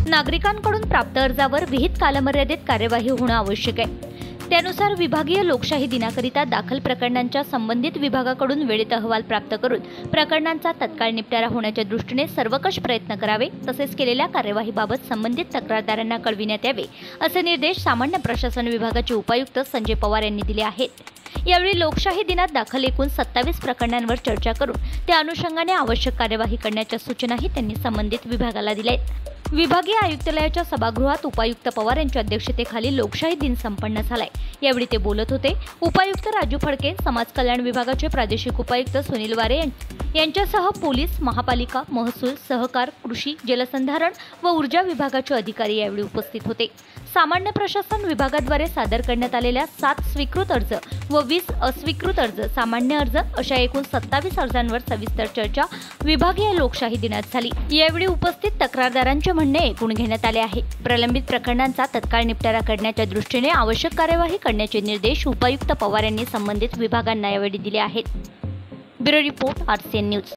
नागरिकांकडून प्राप्त अर्जावर विहित कालमर्यादेत कार्यवाही होणे आवश्यक आहे। त्यानुसार विभागीय लोकशाही दिनाकरिता दाखल प्रकरणांच्या संबंधित विभागाकडून वेळेत अहवाल प्राप्त करून प्रकरणांचा तत्काळ निपटारा होण्याच्या दृष्टीने सर्वकष प्रयत्न करावे, तसेच केलेल्या कार्यवाहीबाबत संबंधित तक्रारदारांना कळविण्यात यावे, असे निर्देश सामान्य प्रशासन विभागाचे उपायुक्त संजय पवार यांनी दिले आहेत। यावेळी लोकशाही दिनात दाखल एकूण 27 प्रकरणांवर चर्चा करून त्या अनुषंगाने आवश्यक कार्यवाही करण्याच्या सूचनाही त्यांनी संबंधित विभागाला दिल्या आहेत। विभागीय आयुक्तालयाच्या सभागृहात उपायुक्त पवार यांच्या अध्यक्षतेखाली लोकशाही दिन संपन्न झालाय। यावेळी ते बोलत होते। उपायुक्त राजू फडके, समाज कल्याण विभागाचे प्रादेशिक उपायुक्त सुनील वारे यांच्यासह पोलीस, महापालिका, महसूल, सहकार, कृषी, जलसंधारण व ऊर्जा विभागाचे अधिकारी यावेळी उपस्थित होते। सामान्य प्रशासन विभागाद्वारे सादर करण्यात आलेल्या 7 स्वीकृत अर्ज व 20 अस्वीकृत अर्ज, सामान्य अर्ज अशा एकूण 27 अर्जांवर सविस्तर चर्चा विभागीय लोकशाही दिनात झाली। यावेळी उपस्थित तक्रारदारांचे म्हणणे ऐकून घेण्यात आले आहे। प्रलंबित प्रकरणांचा तत्काळ निपटारा करण्याच्या दृष्टीने आवश्यक कार्यवाही करण्याचे निर्देश उपायुक्त पवार यांनी संबंधित विभागांना यावेळी दिले आहेत। Bureau report, RCN news.